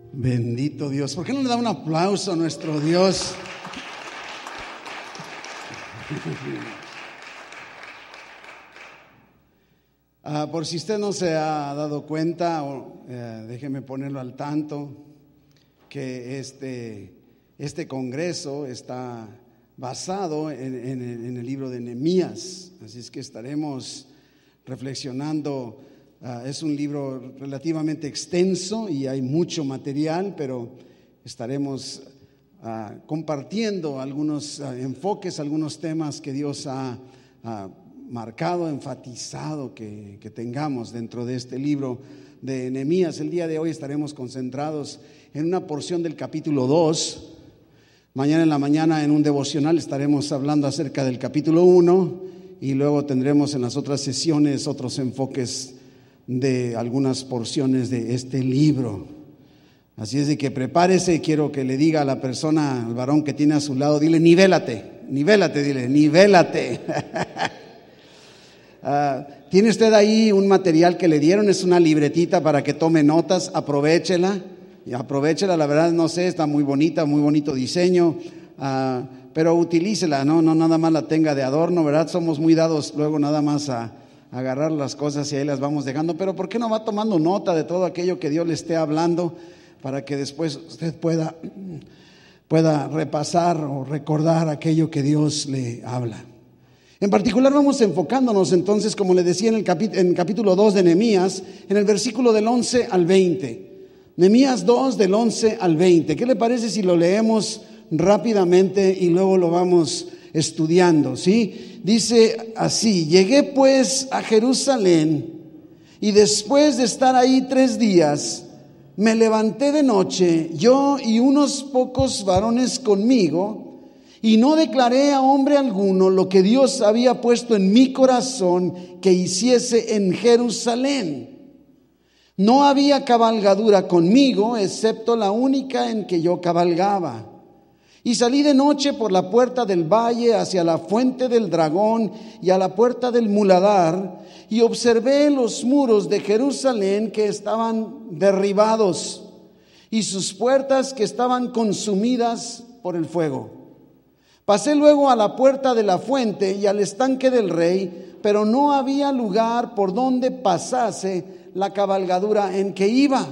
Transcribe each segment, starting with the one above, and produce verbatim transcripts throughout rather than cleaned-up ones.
Bendito Dios. ¿Por qué no le da un aplauso a nuestro Dios? Ah, por si usted no se ha dado cuenta, o, eh, déjeme ponerlo al tanto, que este, este congreso está basado en, en, en el libro de Nehemías. Así es que estaremos reflexionando. Uh, es un libro relativamente extenso y hay mucho material, pero estaremos uh, compartiendo algunos uh, enfoques, algunos temas que Dios ha uh, marcado, enfatizado que, que tengamos dentro de este libro de Nehemías. El día de hoy estaremos concentrados en una porción del capítulo dos. Mañana en la mañana en un devocional estaremos hablando acerca del capítulo uno y luego tendremos en las otras sesiones otros enfoques de algunas porciones de este libro. Así es de que prepárese. Quiero que le diga a la persona, al varón que tiene a su lado, dile: nivélate, nivélate, dile, nivélate. uh, Tiene usted ahí un material que le dieron, es una libretita para que tome notas, aprovéchela, y aprovéchela, la verdad no sé, está muy bonita, muy bonito diseño, uh, pero utilícela, no, no nada más la tenga de adorno, ¿verdad? Somos muy dados luego nada más a agarrar las cosas y ahí las vamos dejando, pero ¿por qué no va tomando nota de todo aquello que Dios le esté hablando para que después usted pueda, pueda repasar o recordar aquello que Dios le habla? En particular vamos enfocándonos entonces, como le decía en el, capí- en el capítulo dos de Nehemías, en el versículo del once al veinte. Nehemías dos del once al veinte. ¿Qué le parece si lo leemos rápidamente y luego lo vamos estudiando? ¿Sí? Dice así: llegué pues a Jerusalén y después de estar ahí tres días, me levanté de noche, yo y unos pocos varones conmigo, y no declaré a hombre alguno lo que Dios había puesto en mi corazón que hiciese en Jerusalén. No había cabalgadura conmigo, excepto la única en que yo cabalgaba. Y salí de noche por la puerta del valle hacia la fuente del dragón y a la puerta del muladar, y observé los muros de Jerusalén que estaban derribados y sus puertas que estaban consumidas por el fuego. Pasé luego a la puerta de la fuente y al estanque del rey, pero no había lugar por donde pasase la cabalgadura en que iba.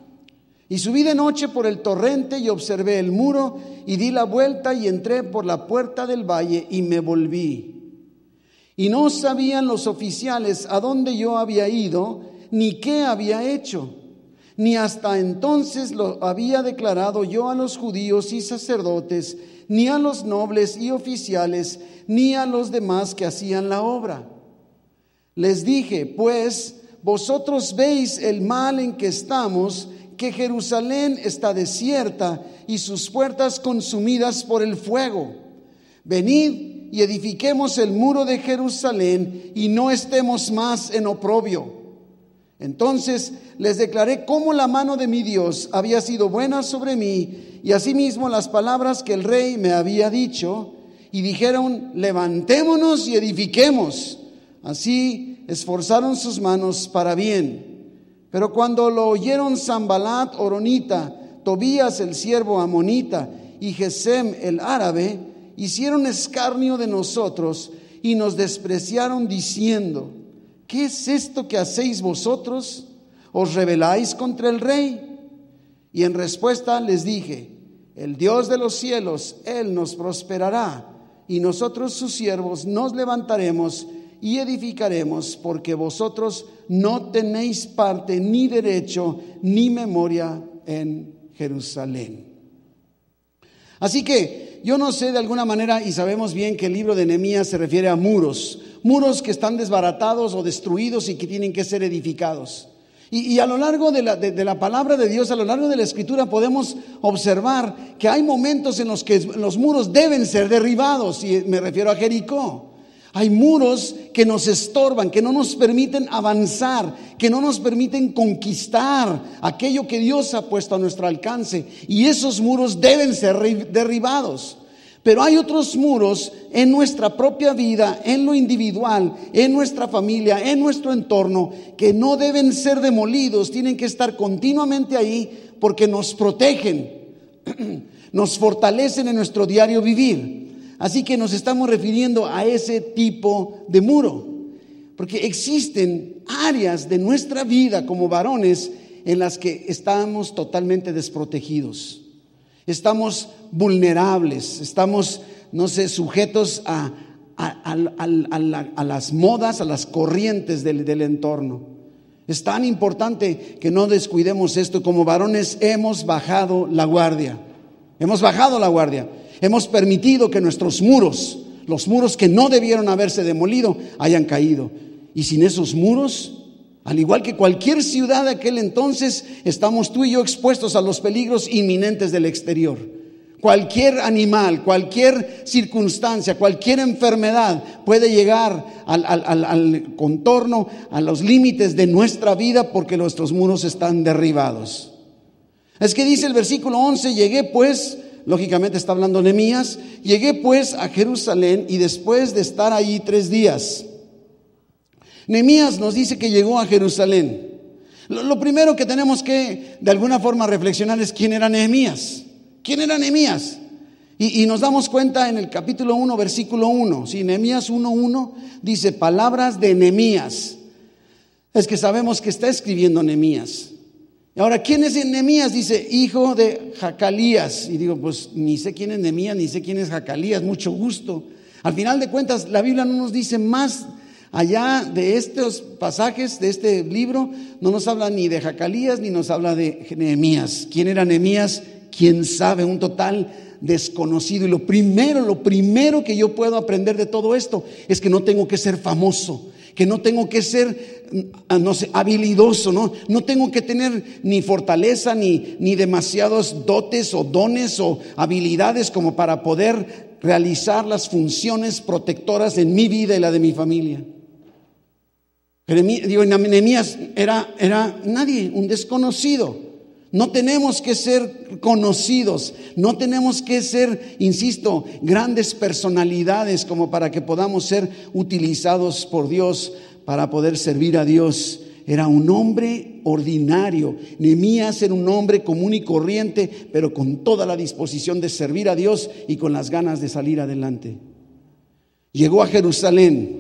Y subí de noche por el torrente y observé el muro y di la vuelta y entré por la puerta del valle y me volví. Y no sabían los oficiales a dónde yo había ido ni qué había hecho, ni hasta entonces lo había declarado yo a los judíos y sacerdotes, ni a los nobles y oficiales, ni a los demás que hacían la obra. Les dije, pues, vosotros veis el mal en que estamos, que Jerusalén está desierta y sus puertas consumidas por el fuego. Venid y edifiquemos el muro de Jerusalén y no estemos más en oprobio. Entonces les declaré cómo la mano de mi Dios había sido buena sobre mí y asimismo las palabras que el rey me había dicho, y dijeron: levantémonos y edifiquemos. Así esforzaron sus manos para bien. Pero cuando lo oyeron Sanbalat horonita, Tobías el siervo amonita y Gesem el árabe, hicieron escarnio de nosotros y nos despreciaron diciendo: ¿qué es esto que hacéis vosotros? ¿Os rebeláis contra el rey? Y en respuesta les dije: el Dios de los cielos, Él nos prosperará, y nosotros sus siervos nos levantaremos y edificaremos, porque vosotros no tenéis parte, ni derecho, ni memoria en Jerusalén. Así que yo no sé, de alguna manera, y sabemos bien que el libro de Nehemías se refiere a muros, muros que están desbaratados o destruidos y que tienen que ser edificados. Y, y a lo largo de la, de, de la palabra de Dios, a lo largo de la Escritura, podemos observar que hay momentos en los que los muros deben ser derribados, y me refiero a Jericó. Hay muros que nos estorban, que no nos permiten avanzar, que no nos permiten conquistar aquello que Dios ha puesto a nuestro alcance, y esos muros deben ser derribados. Pero hay otros muros en nuestra propia vida, en lo individual, en nuestra familia, en nuestro entorno, que no deben ser demolidos, tienen que estar continuamente ahí porque nos protegen, nos fortalecen en nuestro diario vivir. Así que nos estamos refiriendo a ese tipo de muro, porque existen áreas de nuestra vida como varones en las que estamos totalmente desprotegidos, estamos vulnerables, estamos, no sé, sujetos a, a, a, a, a, la, a las modas, a las corrientes del, del entorno. Es tan importante que no descuidemos esto. Como varones hemos bajado la guardia, hemos bajado la guardia, hemos permitido que nuestros muros, los muros que no debieron haberse demolido, hayan caído. Y sin esos muros, al igual que cualquier ciudad de aquel entonces, estamos tú y yo expuestos a los peligros inminentes del exterior. Cualquier animal, cualquier circunstancia, cualquier enfermedad puede llegar al, al, al, al contorno, a los límites de nuestra vida, porque nuestros muros están derribados. Es que dice el versículo once: llegué pues, lógicamente está hablando Nehemías, llegué pues a Jerusalén y después de estar allí tres días. Nehemías nos dice que llegó a Jerusalén. Lo, lo primero que tenemos que de alguna forma reflexionar es quién era Nehemías. ¿Quién era Nehemías? Y, y nos damos cuenta en el capítulo uno, versículo uno. Si Nehemías uno uno dice palabras de Nehemías, es que sabemos que está escribiendo Nehemías. Ahora, ¿quién es Nehemías? Dice, hijo de Jacalías. Y digo, pues ni sé quién es Nehemías, ni sé quién es Jacalías, mucho gusto. Al final de cuentas, la Biblia no nos dice más. Allá de estos pasajes, de este libro, no nos habla ni de Jacalías ni nos habla de Nehemías. ¿Quién era Nehemías? ¿Quién sabe? Un total desconocido. Y lo primero, lo primero que yo puedo aprender de todo esto es que no tengo que ser famoso, que no tengo que ser, no sé, habilidoso, ¿no? No tengo que tener ni fortaleza, ni, ni demasiados dotes o dones o habilidades como para poder realizar las funciones protectoras en mi vida y la de mi familia. Digo, Nehemías era, era nadie, un desconocido. No tenemos que ser conocidos, no tenemos que ser, insisto, grandes personalidades como para que podamos ser utilizados por Dios para poder servir a Dios. Era un hombre ordinario. Nehemías era un hombre común y corriente, pero con toda la disposición de servir a Dios y con las ganas de salir adelante. Llegó a Jerusalén,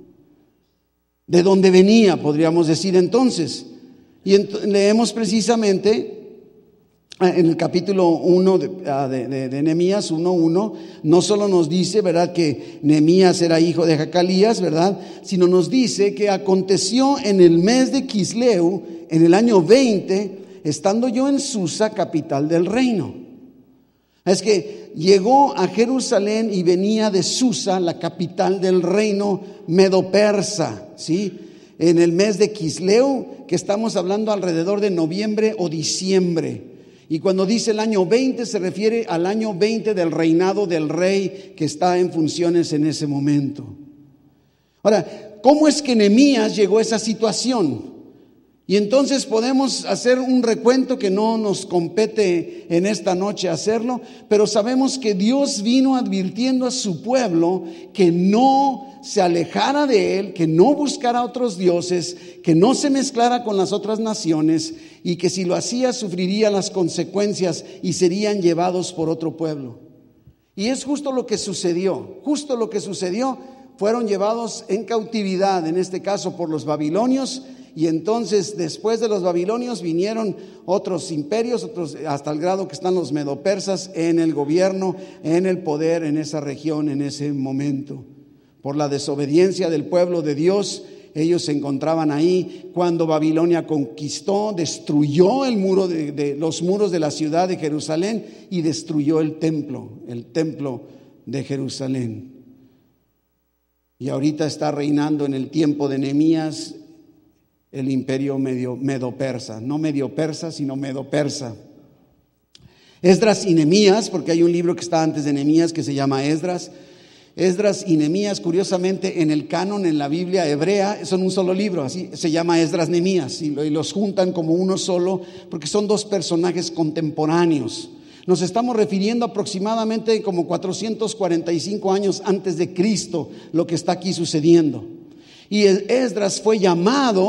de donde venía, podríamos decir entonces. Y ent- leemos precisamente en el capítulo uno de, de, de, de Nehemías uno uno, no solo nos dice, ¿verdad?, que Nehemías era hijo de Jacalías, ¿verdad?, sino nos dice que aconteció en el mes de Quisleu, en el año veinte, estando yo en Susa, capital del reino. Es que llegó a Jerusalén y venía de Susa, la capital del reino medo-persa, ¿sí? En el mes de Quisleu, que estamos hablando alrededor de noviembre o diciembre. Y cuando dice el año veinte, se refiere al año veinte del reinado del rey que está en funciones en ese momento. Ahora, ¿cómo es que Nehemías llegó a esa situación? Y entonces podemos hacer un recuento que no nos compete en esta noche hacerlo, pero sabemos que Dios vino advirtiendo a su pueblo que no se alejara de él, que no buscara otros dioses, que no se mezclara con las otras naciones y que si lo hacía sufriría las consecuencias y serían llevados por otro pueblo. Y es justo lo que sucedió, justo lo que sucedió, fueron llevados en cautividad, en este caso por los babilonios. Y entonces después de los babilonios vinieron otros imperios, otros, hasta el grado que están los medopersas en el gobierno, en el poder en esa región en ese momento. Por la desobediencia del pueblo de Dios, ellos se encontraban ahí cuando Babilonia conquistó, destruyó el muro de, de los muros de la ciudad de Jerusalén y destruyó el templo, el templo de Jerusalén. Y ahorita está reinando en el tiempo de Nehemías el imperio medio, medo-persa, no medio-persa, sino medo-persa. Esdras y Nehemías, porque hay un libro que está antes de Nehemías que se llama Esdras. Esdras y Nehemías, curiosamente, en el canon, en la Biblia hebrea, son un solo libro, así se llama Esdras Nehemías, y, lo, y los juntan como uno solo, porque son dos personajes contemporáneos. Nos estamos refiriendo aproximadamente como cuatrocientos cuarenta y cinco años antes de Cristo, lo que está aquí sucediendo. Y Esdras fue llamado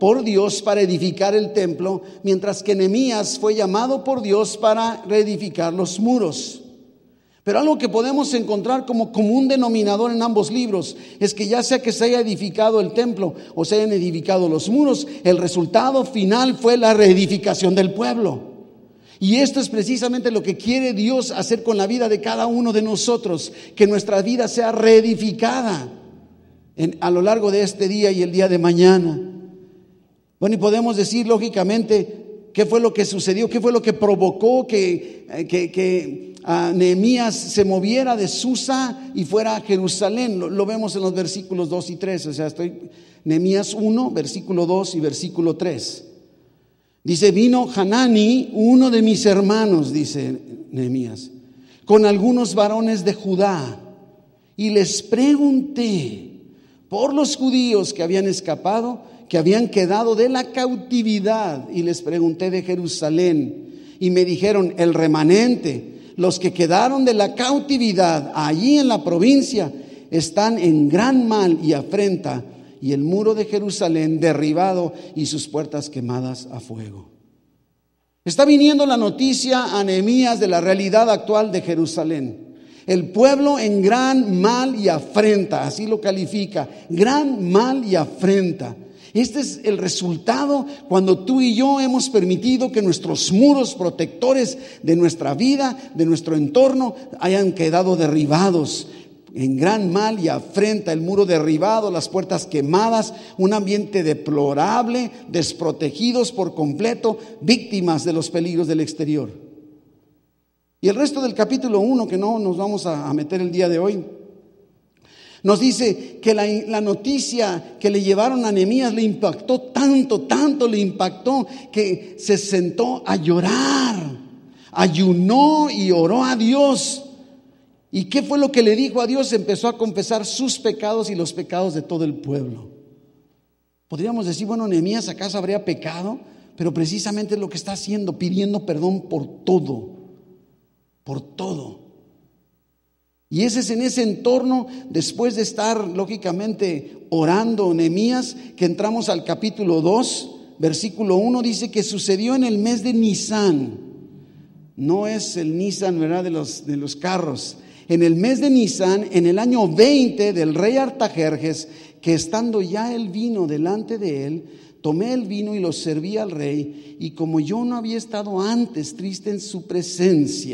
por Dios para edificar el templo, mientras que Nehemías fue llamado por Dios para reedificar los muros. Pero algo que podemos encontrar como común denominador en ambos libros es que ya sea que se haya edificado el templo o se hayan edificado los muros, el resultado final fue la reedificación del pueblo. Y esto es precisamente lo que quiere Dios hacer con la vida de cada uno de nosotros, que nuestra vida sea reedificada en, a lo largo de este día y el día de mañana. Bueno, y podemos decir lógicamente qué fue lo que sucedió, qué fue lo que provocó que, que, que a Nehemías se moviera de Susa y fuera a Jerusalén. Lo, lo vemos en los versículos dos y tres. O sea, estoy Nehemías uno, versículo dos y versículo tres. Dice: vino Hanani, uno de mis hermanos, dice Nehemías, con algunos varones de Judá, y les pregunté por los judíos que habían escapado, que habían quedado de la cautividad, y les pregunté de Jerusalén, y me dijeron: el remanente, los que quedaron de la cautividad allí en la provincia, están en gran mal y afrenta, y el muro de Jerusalén derribado y sus puertas quemadas a fuego. Está viniendo la noticia a Nehemías de la realidad actual de Jerusalén. El pueblo en gran mal y afrenta, así lo califica, gran mal y afrenta. Este es el resultado cuando tú y yo hemos permitido que nuestros muros protectores de nuestra vida, de nuestro entorno, hayan quedado derribados. En gran mal y afrenta, el muro derribado, las puertas quemadas, un ambiente deplorable, desprotegidos por completo, víctimas de los peligros del exterior. Y el resto del capítulo uno, que no nos vamos a meter el día de hoy, nos dice que la, la noticia que le llevaron a Nehemías le impactó tanto, tanto le impactó que se sentó a llorar, ayunó y oró a Dios. ¿Y qué fue lo que le dijo a Dios? Empezó a confesar sus pecados y los pecados de todo el pueblo. Podríamos decir, bueno, Nehemías acaso habría pecado, pero precisamente es lo que está haciendo, pidiendo perdón por todo, por todo. Y ese es en ese entorno, después de estar lógicamente orando Nehemías, que entramos al capítulo dos, versículo uno, dice que sucedió en el mes de Nisán. No es el Nissan, ¿verdad?, de los, de los carros. En el mes de Nisán, en el año veinte del rey Artajerjes, que estando ya el vino delante de él, tomé el vino y lo serví al rey, y como yo no había estado antes triste en su presencia.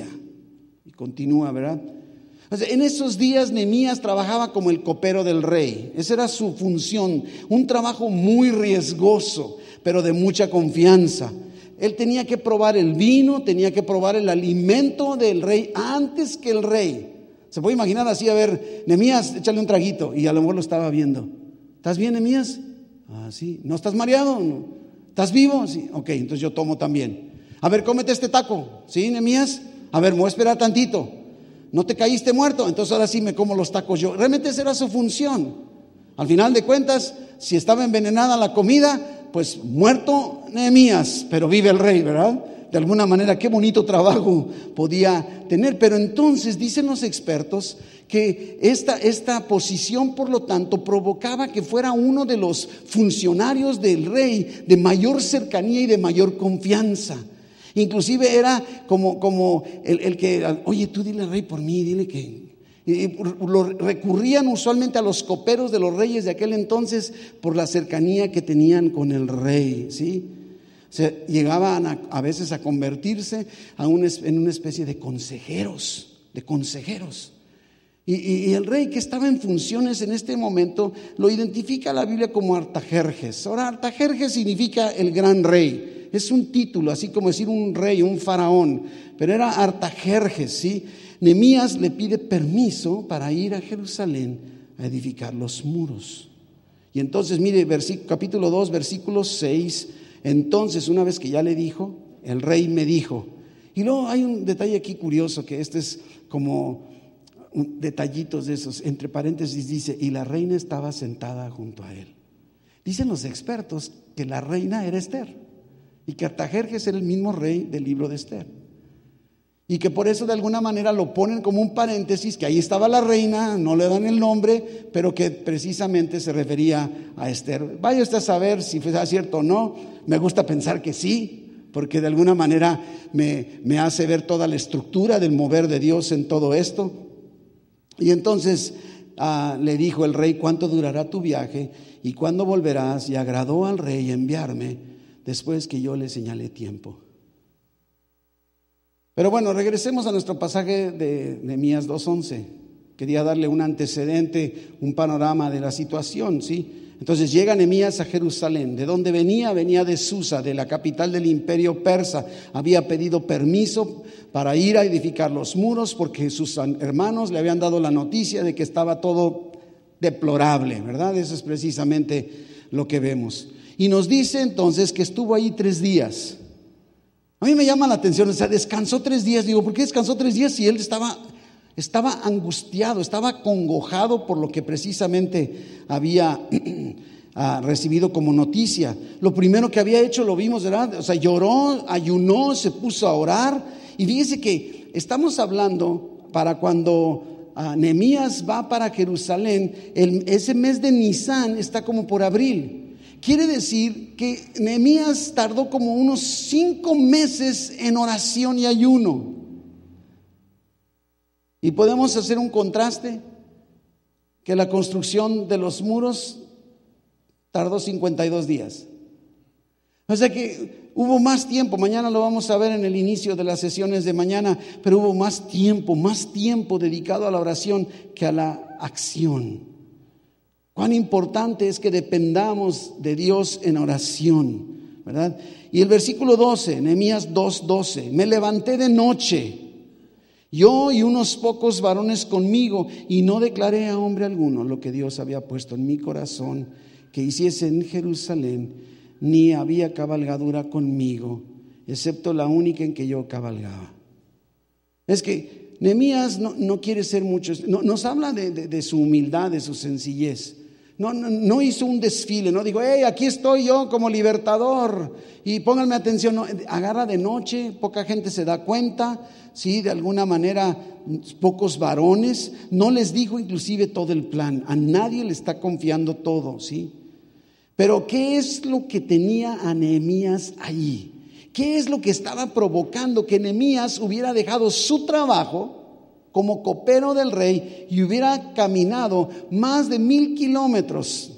Y continúa, ¿verdad? O sea, en esos días Nehemías trabajaba como el copero del rey. Esa era su función, un trabajo muy riesgoso, pero de mucha confianza. Él tenía que probar el vino, tenía que probar el alimento del rey antes que el rey. Se puede imaginar así, a ver, Nehemías, échale un traguito, y a lo mejor lo estaba viendo. ¿Estás bien, Nehemías? Ah, sí. ¿No estás mareado? No. ¿Estás vivo? Sí. Ok, entonces yo tomo también. A ver, cómete este taco. ¿Sí, Nehemías? A ver, me voy a esperar tantito. ¿No te caíste muerto? Entonces ahora sí me como los tacos yo. Realmente esa era su función. Al final de cuentas, si estaba envenenada la comida, pues muerto Nehemías, pero vive el rey, ¿verdad? De alguna manera, qué bonito trabajo podía tener. Pero entonces dicen los expertos que esta, esta posición, por lo tanto, provocaba que fuera uno de los funcionarios del rey de mayor cercanía y de mayor confianza. Inclusive era como, como el, el que, oye, tú dile al rey por mí, dile que... Y lo recurrían usualmente a los coperos de los reyes de aquel entonces por la cercanía que tenían con el rey, ¿sí? O sea, llegaban a, a veces a convertirse a un, en una especie de consejeros, de consejeros. Y, y, y el rey que estaba en funciones en este momento lo identifica la Biblia como Artajerjes. Ahora, Artajerjes significa el gran rey. Es un título, así como decir un rey, un faraón, pero era Artajerjes, ¿sí? Nehemías le pide permiso para ir a Jerusalén a edificar los muros. Y entonces, mire, capítulo dos, versículo seis, entonces una vez que ya le dijo, el rey me dijo. Y luego hay un detalle aquí curioso, que este es como un, detallitos de esos, entre paréntesis dice, y la reina estaba sentada junto a él. Dicen los expertos que la reina era Esther. Y que Artajerjes era el mismo rey del libro de Esther. Y que por eso de alguna manera lo ponen como un paréntesis, que ahí estaba la reina, no le dan el nombre, pero que precisamente se refería a Esther. Vaya usted a saber si fue cierto o no. Me gusta pensar que sí, porque de alguna manera me, me hace ver toda la estructura del mover de Dios en todo esto. Y entonces ah, le dijo el rey: ¿cuánto durará tu viaje y cuándo volverás? Y agradó al rey enviarme después que yo le señalé tiempo. Pero bueno, regresemos a nuestro pasaje de Nehemías dos once. Quería darle un antecedente, un panorama de la situación, ¿sí? Entonces llega Nehemías a Jerusalén. ¿De dónde venía? Venía de Susa, de la capital del imperio persa. Había pedido permiso para ir a edificar los muros porque sus hermanos le habían dado la noticia de que estaba todo deplorable, ¿verdad? Eso es precisamente lo que vemos. Y nos dice entonces que estuvo ahí tres días. A mí me llama la atención, o sea, descansó tres días. Digo, ¿por qué descansó tres días si él estaba, estaba angustiado, estaba congojado por lo que precisamente había uh, recibido como noticia? Lo primero que había hecho, lo vimos, ¿verdad? O sea, lloró, ayunó, se puso a orar. Y fíjese que estamos hablando para cuando uh, Nehemías va para Jerusalén, el, ese mes de Nisán está como por abril. Quiere decir que Nehemías tardó como unos cinco meses en oración y ayuno. Y podemos hacer un contraste, que la construcción de los muros tardó cincuenta y dos días. O sea que hubo más tiempo. Mañana lo vamos a ver en el inicio de las sesiones de mañana, pero hubo más tiempo, más tiempo dedicado a la oración que a la acción. Cuán importante es que dependamos de Dios en oración, ¿verdad? Y el versículo doce, Nehemías dos doce: me levanté de noche, yo y unos pocos varones conmigo, y no declaré a hombre alguno lo que Dios había puesto en mi corazón que hiciese en Jerusalén, ni había cabalgadura conmigo, excepto la única en que yo cabalgaba. Es que Nehemías no, no quiere ser mucho, no, nos habla de, de, de su humildad, de su sencillez. No, no, no hizo un desfile, no dijo: hey, aquí estoy yo como libertador y pónganme atención. No, agarra de noche, poca gente se da cuenta, sí, de alguna manera pocos varones. No les dijo inclusive todo el plan, a nadie le está confiando todo, sí. Pero ¿qué es lo que tenía a Nehemías ahí? ¿Qué es lo que estaba provocando que Nehemías hubiera dejado su trabajo como copero del rey y hubiera caminado más de mil kilómetros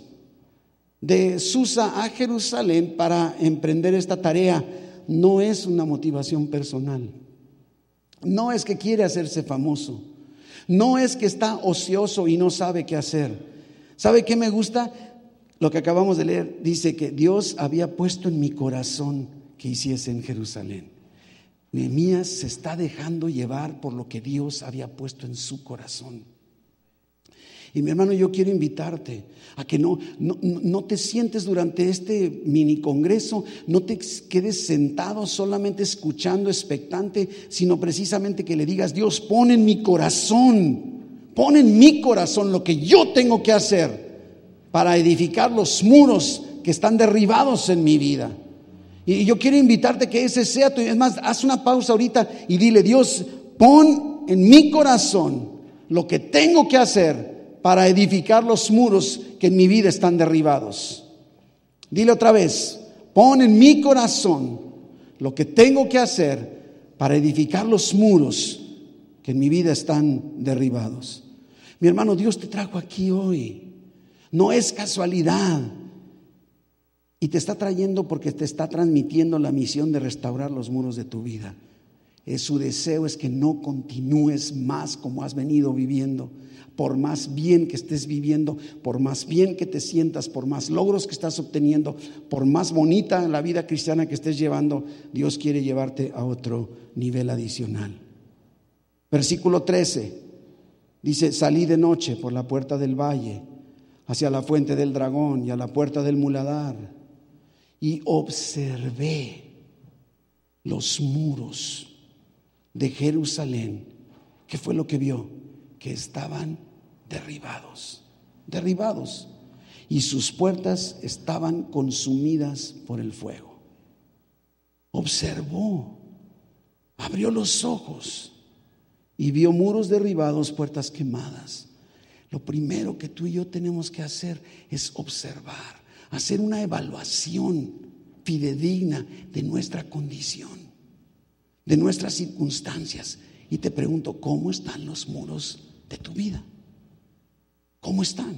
de Susa a Jerusalén para emprender esta tarea? No es una motivación personal, no es que quiere hacerse famoso, no es que está ocioso y no sabe qué hacer. ¿Sabe qué me gusta? Lo que acabamos de leer dice que Dios había puesto en mi corazón que hiciese en Jerusalén. Nehemías se está dejando llevar por lo que Dios había puesto en su corazón. Y mi hermano, yo quiero invitarte a que no, no, no te sientes durante este mini congreso, no te quedes sentado solamente escuchando, expectante, sino precisamente que le digas: Dios, pon en mi corazón, pon en mi corazón lo que yo tengo que hacer para edificar los muros que están derribados en mi vida. Y yo quiero invitarte que ese sea tu, es más, haz una pausa ahorita y dile: Dios, pon en mi corazón lo que tengo que hacer para edificar los muros que en mi vida están derribados. Dile otra vez: pon en mi corazón lo que tengo que hacer para edificar los muros que en mi vida están derribados. Mi hermano, Dios te trajo aquí hoy, no es casualidad. Y te está trayendo porque te está transmitiendo la misión de restaurar los muros de tu vida. Es su deseo es que no continúes más como has venido viviendo. Por más bien que estés viviendo, por más bien que te sientas, por más logros que estás obteniendo, por más bonita la vida cristiana que estés llevando, Dios quiere llevarte a otro nivel adicional. Versículo trece dice: salí de noche por la puerta del valle hacia la fuente del dragón y a la puerta del muladar, y observé los muros de Jerusalén. ¿Qué fue lo que vio? Que estaban derribados, derribados, y sus puertas estaban consumidas por el fuego. Observó. Abrió los ojos y vio muros derribados, puertas quemadas. Lo primero que tú y yo tenemos que hacer es observar, hacer una evaluación fidedigna de nuestra condición, de nuestras circunstancias. Y te pregunto, ¿cómo están los muros de tu vida? ¿Cómo están?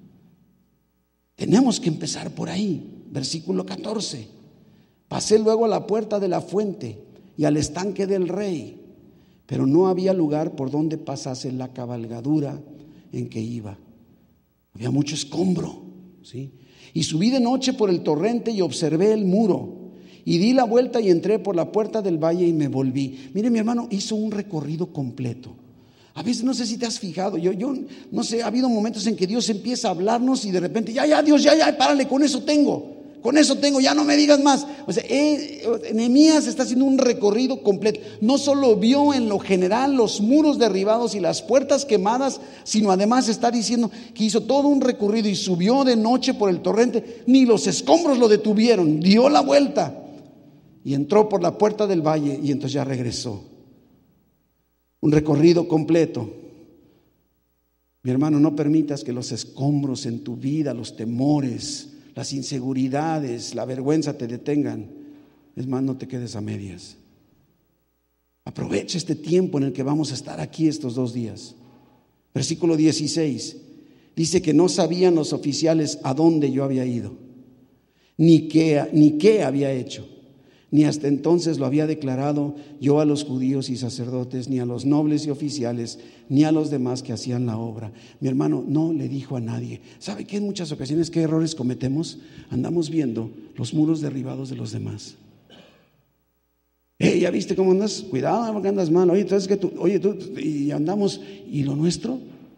Tenemos que empezar por ahí. Versículo catorce. Pasé luego a la puerta de la fuente y al estanque del rey, pero no había lugar por donde pasase la cabalgadura en que iba. Había mucho escombro, ¿sí? Y subí de noche por el torrente y observé el muro. Y di la vuelta y entré por la puerta del valle y me volví. Mire, mi hermano, hizo un recorrido completo. A veces no sé si te has fijado, yo, yo no sé, ha habido momentos en que Dios empieza a hablarnos y de repente, ya, ya, Dios, ya, ya, párale, con eso tengo. Con eso tengo, ya no me digas más. O sea, eh, Nehemías está haciendo un recorrido completo. No solo vio en lo general los muros derribados y las puertas quemadas, sino además está diciendo que hizo todo un recorrido y subió de noche por el torrente. Ni los escombros lo detuvieron, dio la vuelta y entró por la puerta del valle y entonces ya regresó. Un recorrido completo. Mi hermano, no permitas que los escombros en tu vida, los temores, las inseguridades, la vergüenza te detengan. Es más, no te quedes a medias. Aprovecha este tiempo en el que vamos a estar aquí estos dos días. Versículo dieciséis. Dice que no sabían los oficiales a dónde yo había ido, ni qué, ni qué había hecho, ni hasta entonces lo había declarado yo a los judíos y sacerdotes, ni a los nobles y oficiales, ni a los demás que hacían la obra. Mi hermano no le dijo a nadie. ¿Sabe qué? En muchas ocasiones, ¿qué errores cometemos? Andamos viendo los muros derribados de los demás. Hey, ¿ya viste cómo andas? Cuidado porque andas mal. Oye, entonces que tú, oye, tú, y andamos, ¿y lo nuestro?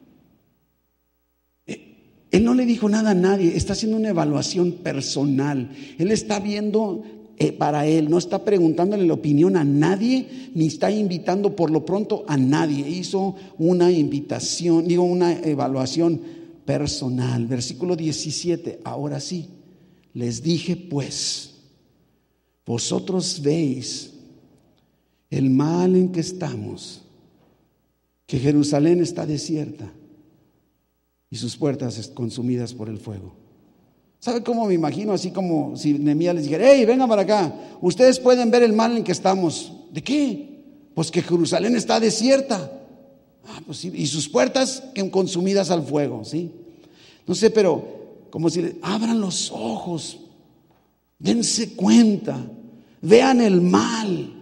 Él no le dijo nada a nadie, está haciendo una evaluación personal. Él está viendo Eh, para él, no está preguntándole la opinión a nadie, ni está invitando por lo pronto a nadie. Hizo una invitación, digo, una evaluación personal. Versículo diecisiete. Ahora sí, les dije pues, vosotros veis el mal en que estamos, que Jerusalén está desierta y sus puertas consumidas por el fuego. ¿Sabe cómo me imagino? Así como si Nehemías les dijera: hey, vengan para acá, ustedes pueden ver el mal en que estamos. ¿De qué? Pues que Jerusalén está desierta. Ah, pues sí, y sus puertas consumidas al fuego, ¿sí? No sé, pero como si le abran los ojos, dense cuenta, vean el mal.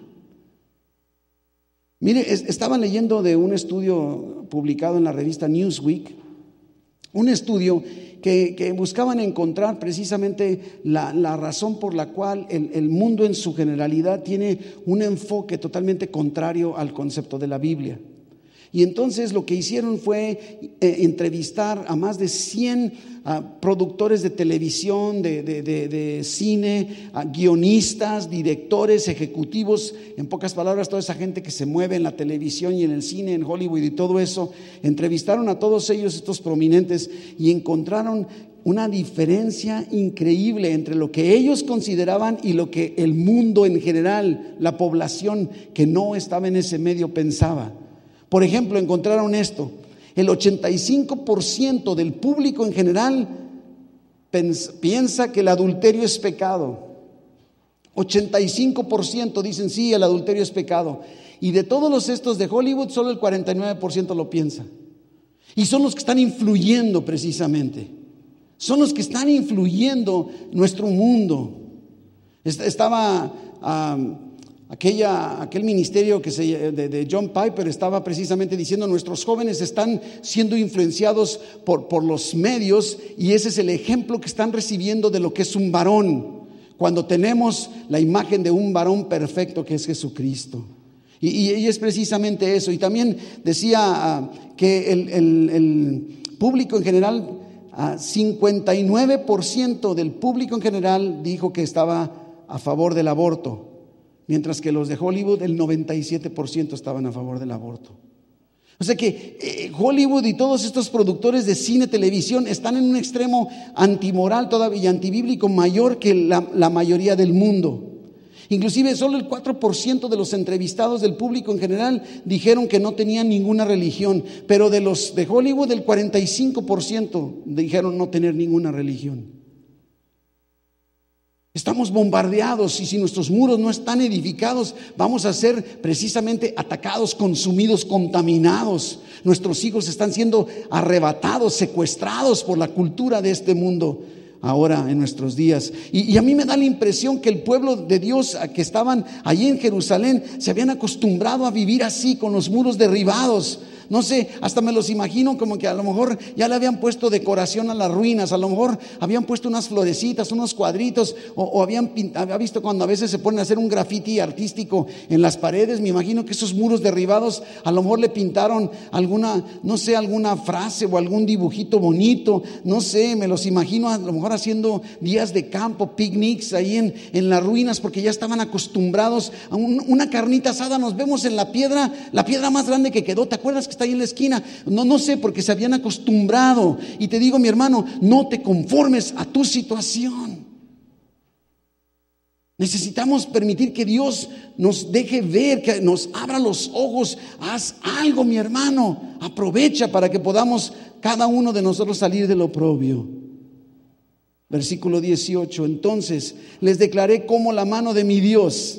Mire, estaba leyendo de un estudio publicado en la revista Newsweek, un estudio que, que buscaban encontrar precisamente la, la razón por la cual el, el mundo en su generalidad tiene un enfoque totalmente contrario al concepto de la Biblia. Y entonces lo que hicieron fue eh, entrevistar a más de cien uh, productores de televisión, de, de, de, de cine, uh, guionistas, directores, ejecutivos, en pocas palabras, toda esa gente que se mueve en la televisión y en el cine, en Hollywood y todo eso. Entrevistaron a todos ellos, estos prominentes, y encontraron una diferencia increíble entre lo que ellos consideraban y lo que el mundo en general, la población que no estaba en ese medio, pensaba. Por ejemplo, encontraron esto: el ochenta y cinco por ciento del público en general piensa que el adulterio es pecado. ochenta y cinco por ciento dicen sí, el adulterio es pecado. Y de todos los estos de Hollywood, solo el cuarenta y nueve por ciento lo piensa. Y son los que están influyendo precisamente. Son los que están influyendo nuestro mundo. Estaba... Um, Aquella, aquel ministerio que se, de, de John Piper estaba precisamente diciendo: nuestros jóvenes están siendo influenciados por, por los medios, y ese es el ejemplo que están recibiendo de lo que es un varón, cuando tenemos la imagen de un varón perfecto que es Jesucristo. Y, y, y es precisamente eso. Y también decía uh, que el, el, el público en general, uh, cincuenta y nueve por ciento del público en general dijo que estaba a favor del aborto, mientras que los de Hollywood, el noventa y siete por ciento estaban a favor del aborto. O sea que eh, Hollywood y todos estos productores de cine, televisión, están en un extremo antimoral todavía, antibíblico, mayor que la, la mayoría del mundo. Inclusive solo el cuatro por ciento de los entrevistados del público en general dijeron que no tenían ninguna religión, pero de los de Hollywood el cuarenta y cinco por ciento dijeron no tener ninguna religión. Estamos bombardeados y si nuestros muros no están edificados, vamos a ser precisamente atacados, consumidos, contaminados. Nuestros hijos están siendo arrebatados, secuestrados por la cultura de este mundo ahora en nuestros días. Y, y a mí me da la impresión que el pueblo de Dios que estaban allí en Jerusalén se habían acostumbrado a vivir así, con los muros derribados. No sé, hasta me los imagino como que a lo mejor ya le habían puesto decoración a las ruinas, a lo mejor habían puesto unas florecitas, unos cuadritos, o, o habían pintado, había visto cuando a veces se ponen a hacer un graffiti artístico en las paredes. Me imagino que esos muros derribados a lo mejor le pintaron alguna, no sé, alguna frase o algún dibujito bonito, no sé, me los imagino a lo mejor haciendo días de campo, picnics ahí en, en las ruinas, porque ya estaban acostumbrados a un, una carnita asada. Nos vemos en la piedra, la piedra más grande que quedó, ¿te acuerdas que está ahí en la esquina? No, no sé, porque se habían acostumbrado. Y te digo, mi hermano, no te conformes a tu situación. Necesitamos permitir que Dios nos deje ver, que nos abra los ojos. Haz algo, mi hermano. Aprovecha para que podamos cada uno de nosotros salir del oprobio. Versículo dieciocho. Entonces les declaré cómo la mano de mi Dios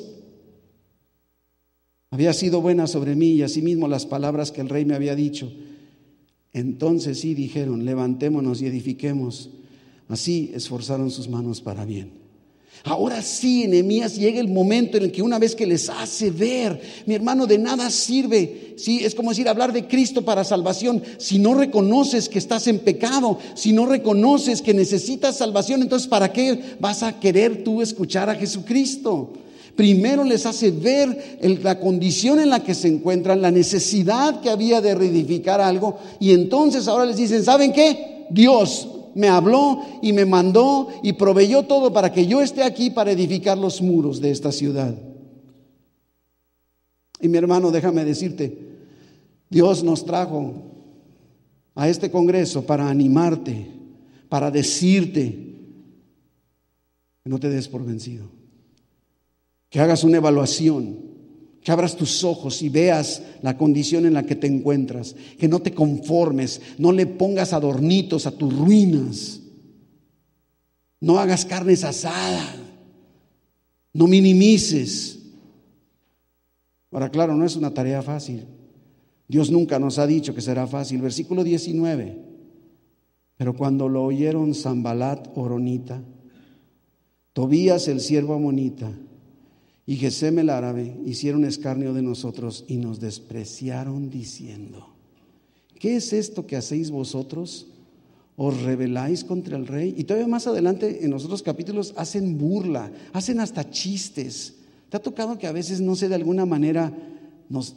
había sido buena sobre mí, y asimismo las palabras que el rey me había dicho. Entonces sí dijeron: levantémonos y edifiquemos. Así esforzaron sus manos para bien. Ahora sí, Nehemías, llega el momento en el que una vez que les hace ver, mi hermano, de nada sirve, ¿sí? Es como decir, hablar de Cristo para salvación. Si no reconoces que estás en pecado, si no reconoces que necesitas salvación, entonces ¿para qué vas a querer tú escuchar a Jesucristo? Primero les hace ver el, la condición en la que se encuentran, la necesidad que había de reedificar algo, y entonces ahora les dicen: ¿saben qué? Dios me habló y me mandó y proveyó todo para que yo esté aquí para edificar los muros de esta ciudad. Y mi hermano, déjame decirte, Dios nos trajo a este congreso para animarte, para decirte que no te des por vencido, que hagas una evaluación, que abras tus ojos y veas la condición en la que te encuentras, que no te conformes, no le pongas adornitos a tus ruinas, no hagas carnes asadas, no minimices. Ahora, claro, no es una tarea fácil. Dios nunca nos ha dicho que será fácil. Versículo diecinueve. Pero cuando lo oyeron Sanbalat horonita, Tobías el siervo amonita y Gesem el árabe, hicieron escarnio de nosotros y nos despreciaron diciendo: ¿qué es esto que hacéis vosotros? ¿Os rebeláis contra el rey? Y todavía más adelante en los otros capítulos hacen burla, hacen hasta chistes. ¿Te ha tocado que a veces, no sé, de alguna manera nos,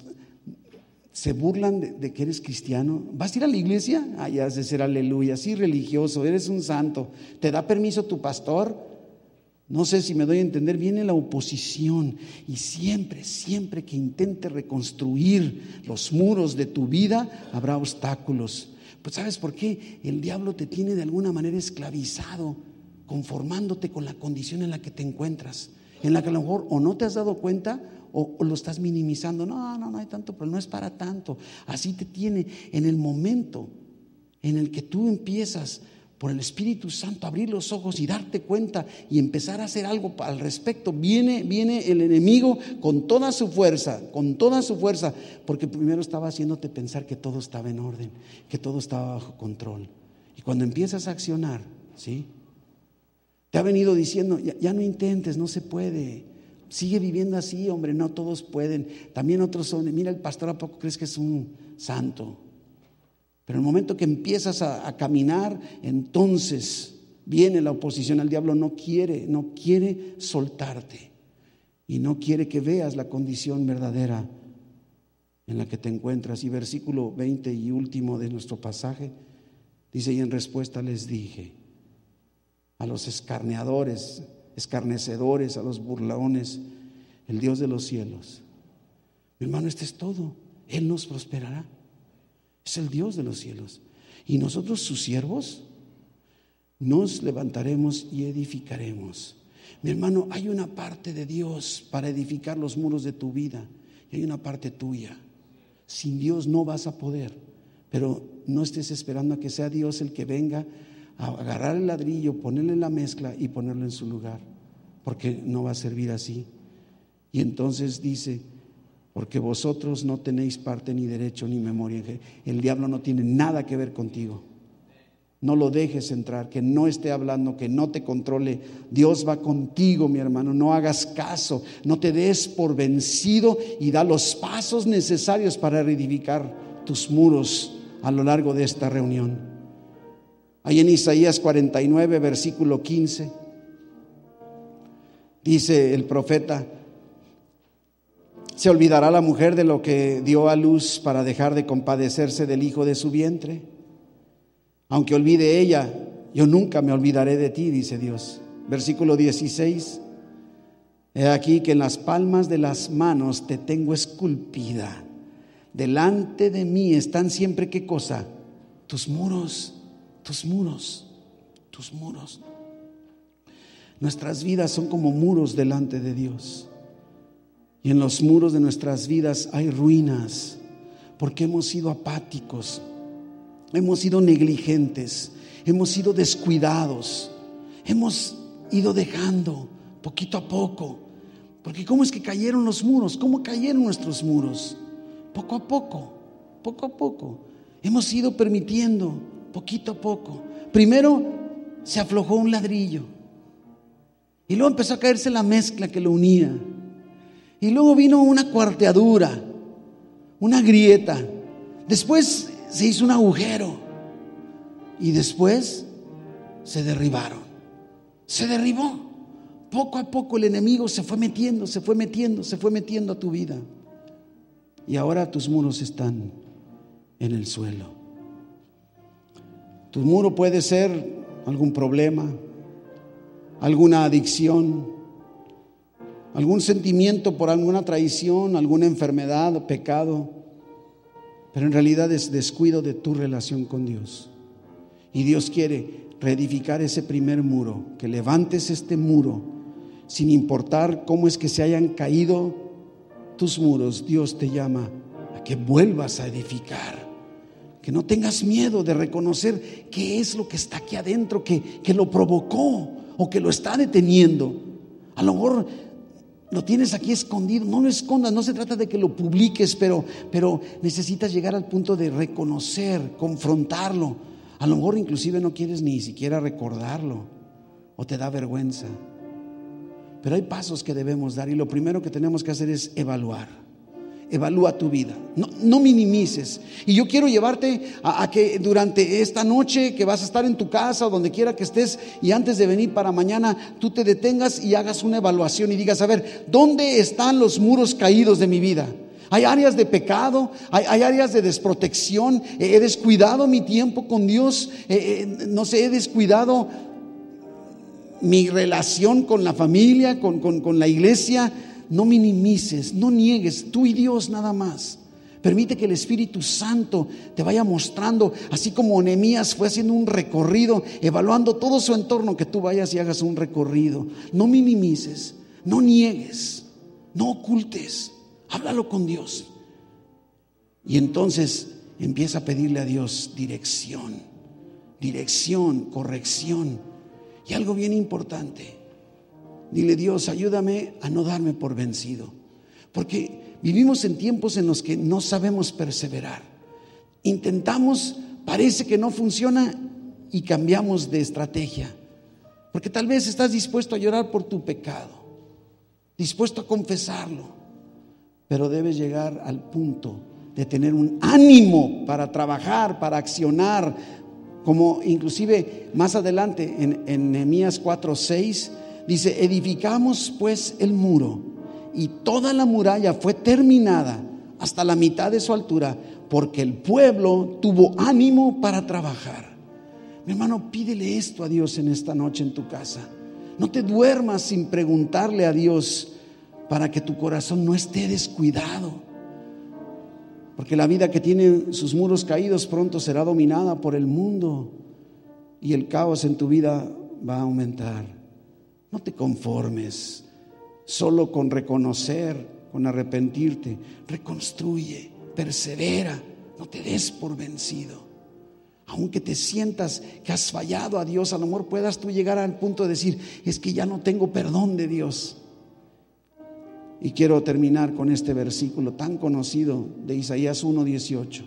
se burlan de, de que eres cristiano? ¿Vas a ir a la iglesia? Ah, ya has de ser aleluya, sí, religioso, eres un santo. ¿Te da permiso tu pastor? No sé si me doy a entender. Viene la oposición, y siempre, siempre que intente reconstruir los muros de tu vida, habrá obstáculos. Pues ¿sabes por qué? El diablo te tiene de alguna manera esclavizado, conformándote con la condición en la que te encuentras, en la que a lo mejor o no te has dado cuenta o, o lo estás minimizando. No, no, no hay tanto, pero no es para tanto. Así te tiene. En el momento en el que tú empiezas por el Espíritu Santo abrir los ojos y darte cuenta y empezar a hacer algo al respecto, viene, viene el enemigo con toda su fuerza, con toda su fuerza, porque primero estaba haciéndote pensar que todo estaba en orden, que todo estaba bajo control. Y cuando empiezas a accionar, ¿sí?, te ha venido diciendo: ya, ya no intentes, no se puede, sigue viviendo así, hombre, no todos pueden, también otros son, mira, el pastor, ¿a poco crees que es un santo? Pero en el momento que empiezas a, a caminar, entonces viene la oposición. El diablo no quiere, no quiere soltarte y no quiere que veas la condición verdadera en la que te encuentras. Y versículo veinte y último de nuestro pasaje dice: y en respuesta les dije a los escarneadores, escarnecedores, a los burlones, el Dios de los cielos, mi hermano, este es todo, Él nos prosperará. Es el Dios de los cielos. Y nosotros, sus siervos, nos levantaremos y edificaremos. Mi hermano, hay una parte de Dios para edificar los muros de tu vida y hay una parte tuya. Sin Dios no vas a poder, pero no estés esperando a que sea Dios el que venga a agarrar el ladrillo, ponerle la mezcla y ponerlo en su lugar, porque no va a servir así. Y entonces dice, porque vosotros no tenéis parte ni derecho ni memoria. El diablo no tiene nada que ver contigo. No lo dejes entrar, que no esté hablando, que no te controle. Dios va contigo, mi hermano. No hagas caso, no te des por vencido y da los pasos necesarios para reedificar tus muros a lo largo de esta reunión. Ahí en Isaías cuarenta y nueve, versículo quince, dice el profeta: ¿se olvidará la mujer de lo que dio a luz para dejar de compadecerse del hijo de su vientre? Aunque olvide ella, yo nunca me olvidaré de ti, dice Dios. Versículo dieciséis: he aquí que en las palmas de las manos te tengo esculpida. Delante de mí están siempre, ¿qué cosa? Tus muros, tus muros, tus muros. Nuestras vidas son como muros delante de Dios. Y en los muros de nuestras vidas hay ruinas, porque hemos sido apáticos, hemos sido negligentes, hemos sido descuidados, hemos ido dejando poquito a poco. Porque ¿cómo es que cayeron los muros? ¿Cómo cayeron nuestros muros? Poco a poco, poco a poco. Hemos ido permitiendo, poquito a poco. Primero se aflojó un ladrillo y luego empezó a caerse la mezcla que lo unía. Y luego vino una cuarteadura, una grieta. Después se hizo un agujero y después se derribaron. Se derribó. Poco a poco el enemigo se fue metiendo, se fue metiendo, se fue metiendo a tu vida. Y ahora tus muros están en el suelo. Tu muro puede ser algún problema, alguna adicción, algún sentimiento por alguna traición, alguna enfermedad o pecado, pero en realidad es descuido de tu relación con Dios. Y Dios quiere reedificar ese primer muro, que levantes este muro, sin importar cómo es que se hayan caído tus muros. Dios te llama a que vuelvas a edificar, que no tengas miedo de reconocer qué es lo que está aquí adentro, que, que lo provocó o que lo está deteniendo. A lo mejor lo tienes aquí escondido, no lo escondas, no se trata de que lo publiques, pero, pero necesitas llegar al punto de reconocer, confrontarlo. A lo mejor inclusive no quieres ni siquiera recordarlo o te da vergüenza. Pero hay pasos que debemos dar y lo primero que tenemos que hacer es evaluar. Evalúa tu vida, no, no minimices. Y yo quiero llevarte a, a que durante esta noche que vas a estar en tu casa o donde quiera que estés, y antes de venir para mañana, tú te detengas y hagas una evaluación y digas: a ver, ¿dónde están los muros caídos de mi vida? Hay áreas de pecado, hay, hay áreas de desprotección. He descuidado mi tiempo con Dios, eh, eh, no sé, he descuidado mi relación con la familia, con, con, con la iglesia. No minimices, no niegues, tú y Dios nada más. Permite que el Espíritu Santo te vaya mostrando, así como Nehemías fue haciendo un recorrido, evaluando todo su entorno, que tú vayas y hagas un recorrido. No minimices, no niegues, no ocultes, háblalo con Dios. Y entonces empieza a pedirle a Dios dirección, dirección, corrección. Y algo bien importante: dile: Dios, ayúdame a no darme por vencido, porque vivimos en tiempos en los que no sabemos perseverar. Intentamos, parece que no funciona y cambiamos de estrategia, porque tal vez estás dispuesto a llorar por tu pecado, dispuesto a confesarlo, pero debes llegar al punto de tener un ánimo para trabajar, para accionar, como inclusive más adelante en, en Nehemías cuatro seis dice: edificamos pues el muro, y toda la muralla fue terminada hasta la mitad de su altura, porque el pueblo tuvo ánimo para trabajar. Mi hermano, pídele esto a Dios en esta noche en tu casa. No te duermas sin preguntarle a Dios, para que tu corazón no esté descuidado, porque la vida que tiene sus muros caídos pronto será dominada por el mundo y el caos en tu vida va a aumentar. No te conformes solo con reconocer, con arrepentirte. Reconstruye, persevera, no te des por vencido. Aunque te sientas que has fallado a Dios, a lo mejor puedas tú llegar al punto de decir: es que ya no tengo perdón de Dios. Y quiero terminar con este versículo tan conocido de Isaías uno dieciocho.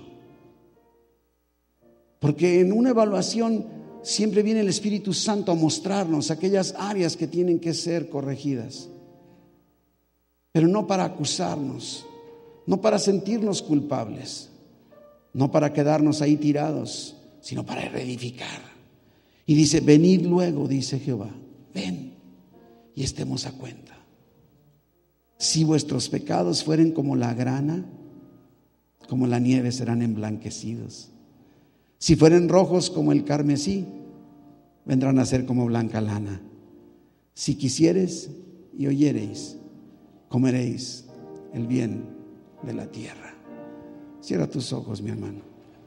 Porque en una evaluación siempre viene el Espíritu Santo a mostrarnos aquellas áreas que tienen que ser corregidas. Pero no para acusarnos, no para sentirnos culpables, no para quedarnos ahí tirados, sino para reedificar. Y dice: venid luego, dice Jehová, ven y estemos a cuenta. Si vuestros pecados fueren como la grana, como la nieve serán emblanquecidos. Si fueren rojos como el carmesí, vendrán a ser como blanca lana. Si quisieres y oyereis, comeréis el bien de la tierra. Cierra tus ojos, mi hermano.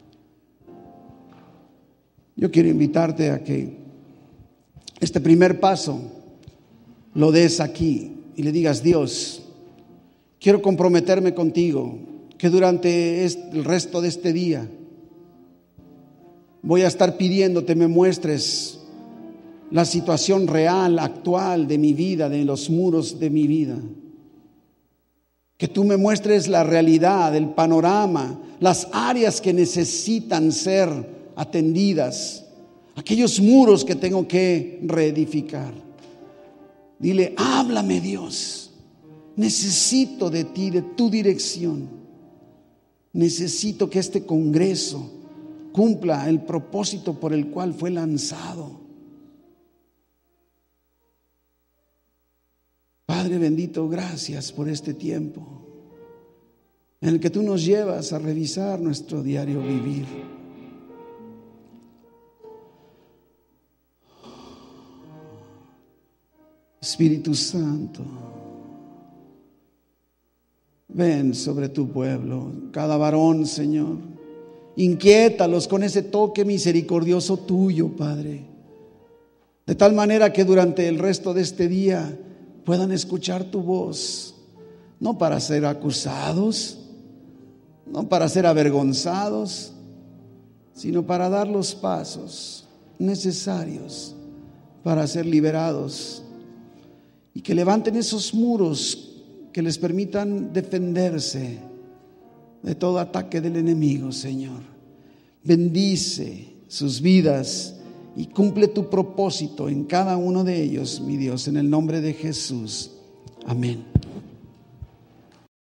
Yo quiero invitarte a que este primer paso lo des aquí y le digas: Dios, quiero comprometerme contigo que durante el resto de este día voy a estar pidiéndote me muestres la situación real, actual de mi vida, de los muros de mi vida. Que tú me muestres la realidad, el panorama, las áreas que necesitan ser atendidas, aquellos muros que tengo que reedificar. Dile: háblame, Dios, necesito de ti, de tu dirección. Necesito que este congreso cumpla el propósito por el cual fue lanzado. Padre bendito, gracias por este tiempo en el que tú nos llevas a revisar nuestro diario vivir. Espíritu Santo, ven sobre tu pueblo, cada varón, Señor. Inquiétalos con ese toque misericordioso tuyo, Padre, de tal manera que durante el resto de este día puedan escuchar tu voz, no para ser acusados, no para ser avergonzados, sino para dar los pasos necesarios para ser liberados, y que levanten esos muros que les permitan defenderse de todo ataque del enemigo, Señor. Bendice sus vidas y cumple tu propósito en cada uno de ellos, mi Dios, en el nombre de Jesús. Amén.